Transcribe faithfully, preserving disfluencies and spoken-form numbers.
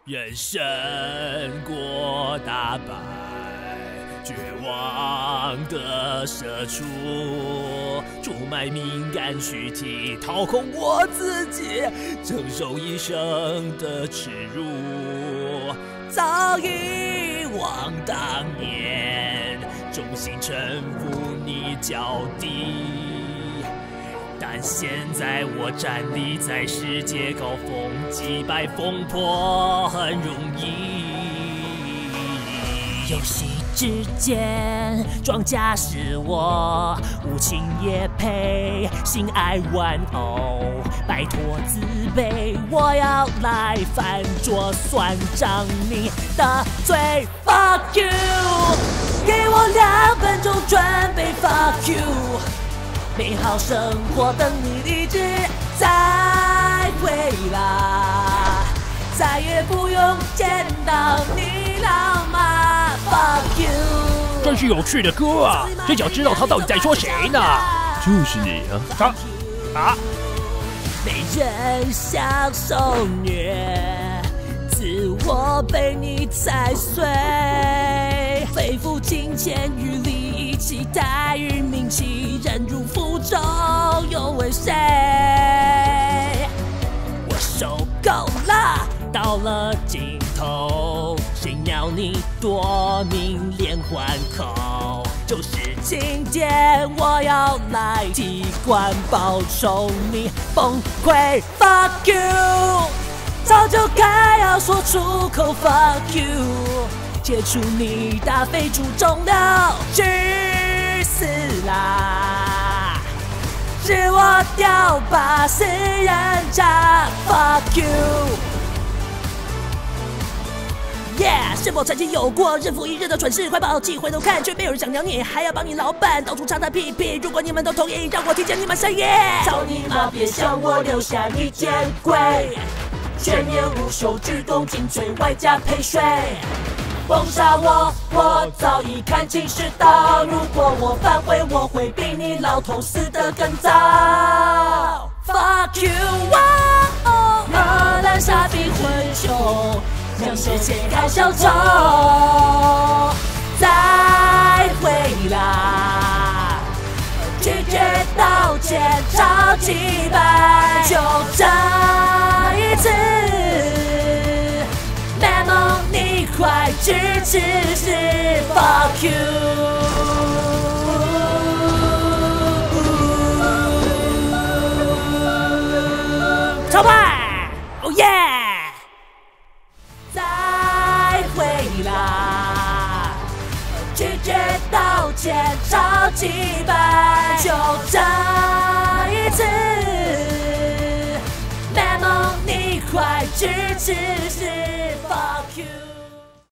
人生过大败，绝望的社畜，出卖敏感躯体，掏空我自己，承受一生的耻辱。早遗忘当年，忠心臣服你脚底。 但现在我站立在世界高峰，击败风波很容易。游戏之间，庄家是我，无情也配，心爱玩偶，拜托自卑，我要来翻桌算账你的罪 ，fuck you， 给我两分钟准备 fuck you。 美好生活等你立志再回来，再也不用见到你了吗 ？Fuck you！ 真是有趣的歌啊！真想知道他到底在说谁呢？ 就是你啊！ 啊啊！ 没人享受虐，自我被你踩碎，背负金钱与利益，期待与名气，忍辱负重，又为谁？我受够了，到了尽头，谁鸟你夺命连环扣？就是今天，我要来踢馆报仇你崩溃 ，fuck you！ 早就该要说出口 ，fuck you！ 解除你大非主中流，去死啦！是我掉把死人渣 ，fuck you！Yeah， 是否曾经有过日复一日的蠢事？快跑，气回头看，却没有人想鸟你，还要帮你老板到处唱他屁屁。如果你们都同意，让我听见你们声音。操你妈！别向我留下一件鬼，全年无休，鞠躬尽瘁，外加陪睡。封杀我，我早已看清世道。如果我反悔，我会比你老头死得更早。Fuck you！ 我滥杀逼混球。 让时间看小丑，再回来，拒绝道歉，超级白，就这一次 ，Memo 你快去吃屎 ，Fuck you！ 超派 ，Oh yeah！ 拒绝道歉，超级白，就这一次 ，Memo 你快去吃屎 ，Fuck you！